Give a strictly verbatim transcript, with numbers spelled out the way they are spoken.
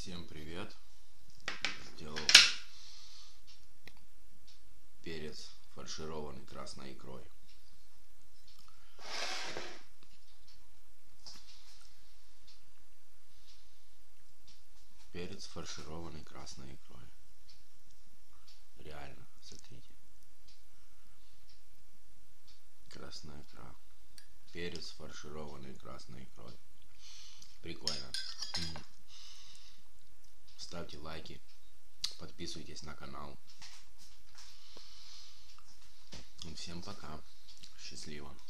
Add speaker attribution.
Speaker 1: Всем привет! Сделал перец, фаршированный красной икрой. Перец, фаршированный красной икрой. Реально, смотрите. Красная икра. Перец, фаршированный красной икрой. Прикольно. Ставьте лайки, подписывайтесь на канал. Всем пока. Счастливо.